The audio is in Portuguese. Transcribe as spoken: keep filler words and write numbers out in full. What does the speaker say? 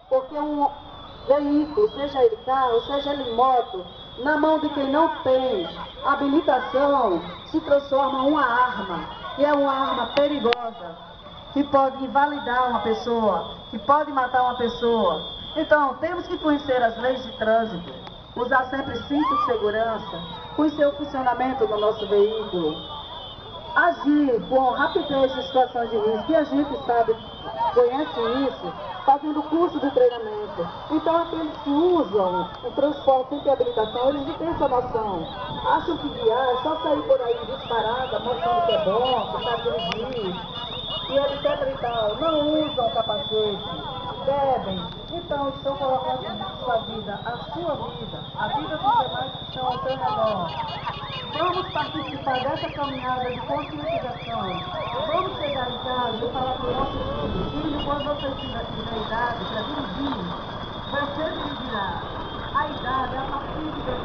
porque um veículo, seja ele carro, seja ele moto, na mão de quem não tem habilitação, se transforma uma arma, que é uma arma perigosa, que pode invalidar uma pessoa, que pode matar uma pessoa. Então, temos que conhecer as leis de trânsito, usar sempre cinto de segurança, conhecer o funcionamento do nosso veículo, agir com rapidez em situações de risco, e a gente sabe, conhece isso, fazendo curso de treinamento. Então, aqueles que usam o transporte sem ter habilitação, eles não têm essa noção. Acham que guiar é só sair por aí disparada, mostrando que é bom, que está dirigir, e etc e tal. Não usam capacete, bebem. Então, estão colocando em risco sua vida, a sua vida, a vida dos demais que estão ao seu redor. Vamos participar dessa caminhada de conscientização. Vamos chegar em casa e falar para o nosso filho: filho, quando você tiver idade para dirigir, você dirigirá. A idade é a partir de